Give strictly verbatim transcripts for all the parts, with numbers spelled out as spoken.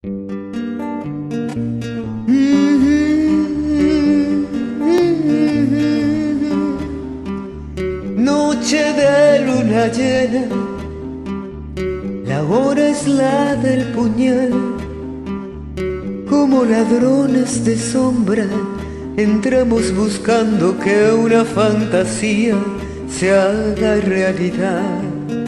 Noche de luna llena, la hora es la del puñal. Como ladrones de sombra, entramos buscando que una fantasía se haga realidad.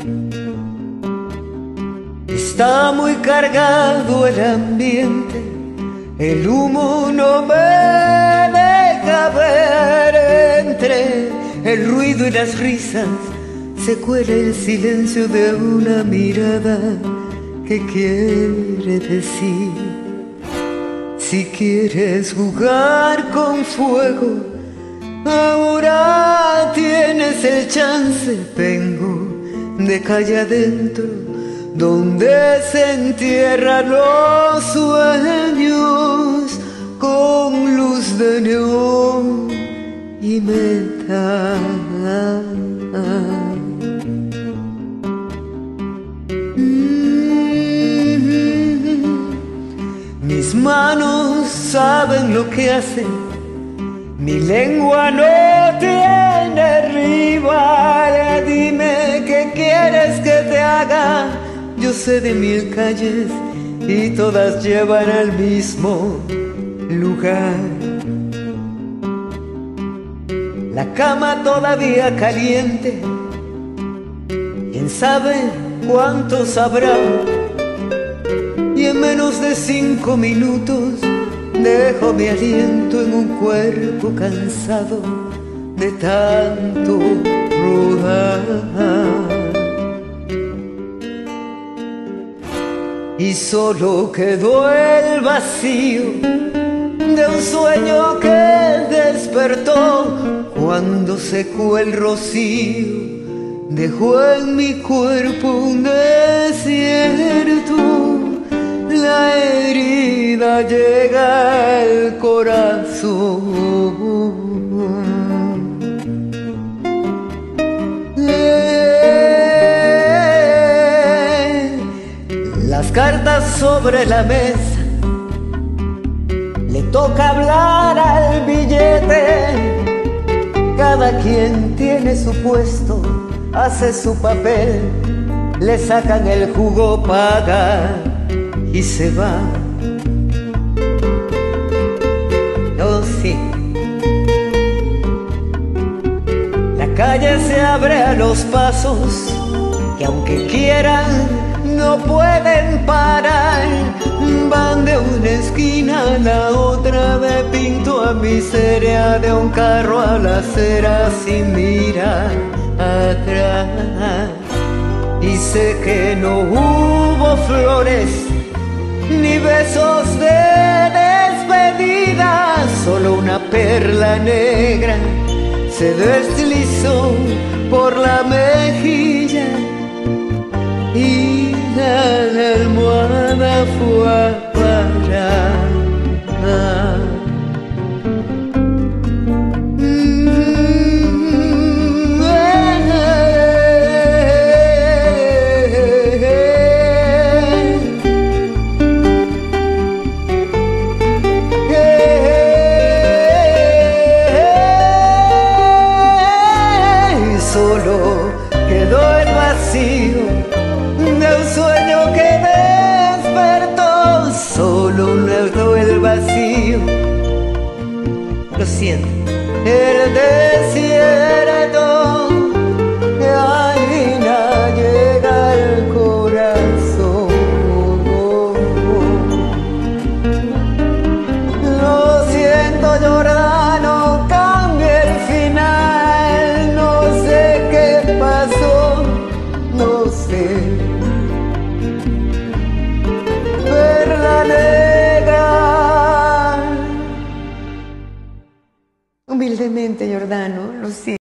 Está muy cargado el ambiente, el humo no me deja ver. Entre el ruido y las risas se cuela el silencio de una mirada que quiere decir: si quieres jugar con fuego, ahora tienes el chance. Vengo de calle adentro, donde se entierran los sueños con luz de neón y metal. Mis manos saben lo que hacen, mi lengua no tiene rival. Dime qué quieres que te haga. Yo sé de mil calles y todas llevan al mismo lugar. La cama todavía caliente, quién sabe cuántos habrá. Y en menos de cinco minutos dejo mi aliento en un cuerpo cansado de tanto rodar. Y solo quedó el vacío de un sueño que despertó cuando secó el rocío. Dejó en mi cuerpo un desierto. La herida llega al corazón. Eh, las cartas sobre la mesa, le toca hablar al billete. Cada quien tiene su puesto, hace su papel, le sacan el jugo, paga y se va. Oh sí, la calle se abre a los pasos que aunque quieran no pueden parar. Van de una esquina a la otra, de pinto a miseria, de un carro a la acera sin mirar atrás. Y sé que no hubo flores ni besos de despedida, solo una perla negra se deslizó por la mejilla y la almohada fue a parar. Solo quedó el vacío de un sueño que despertó. Solo quedó el vacío, lo siento, el desierto. Ay, no llega al corazón. Lo siento, Jordano, cambia el final. No sé qué pasó, no sé. Perla negra. Humildemente, Jordano, lo siento.